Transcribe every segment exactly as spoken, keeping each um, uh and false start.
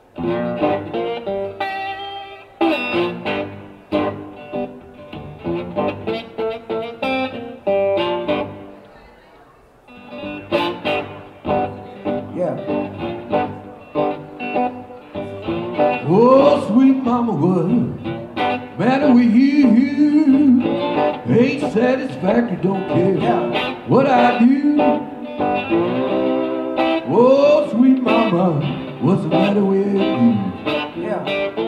Oh, sweet mama, what matter with you? Ain't satisfactory, don't care what I do. Oh, sweet mama, what's the matter with you? Yeah.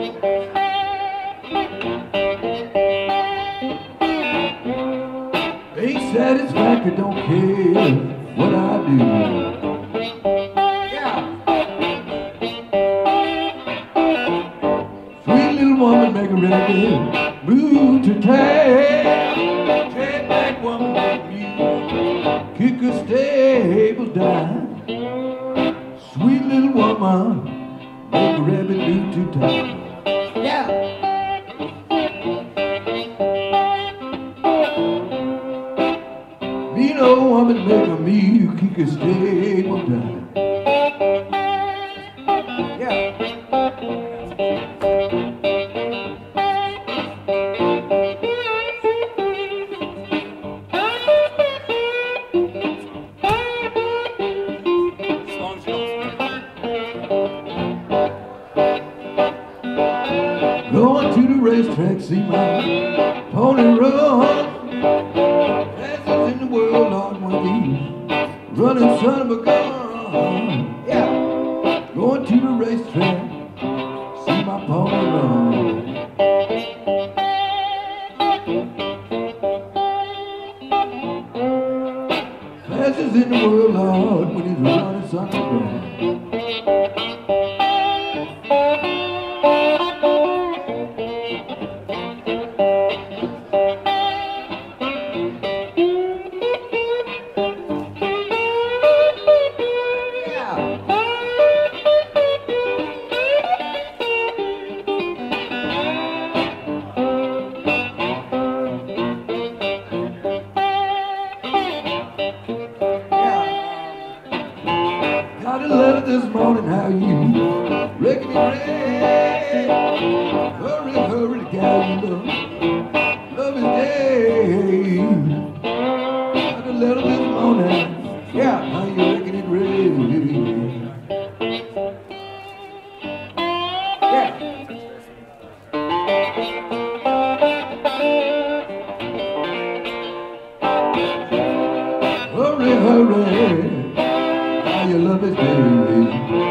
Ain't satisfactory, don't care what I do. Woman make a record, move to town. Take back woman make music, kick a stable down. Sweet little woman make a rabbit move to town. Yeah. Mean old woman make a mule, kick a stable down. Yeah. Going to the racetrack, see my pony run. Fastest in the world, Lord, when he's running son of a gun. Yeah. Going to the racetrack, see my pony run. Fastest in the world, Lord, when he's running son of a gun. Got a letter this morning, how you reckon it rain? Hurry, hurry, gal, you love, love is dead. Got a letter this morning, yeah, how you reckon it rain? Yeah. Hurry, hurry, your love is baby.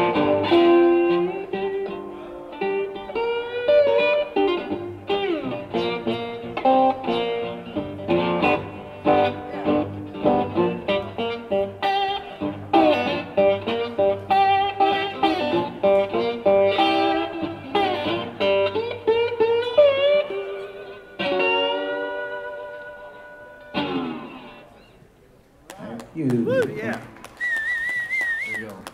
Thank you. Woo, yeah. There you go.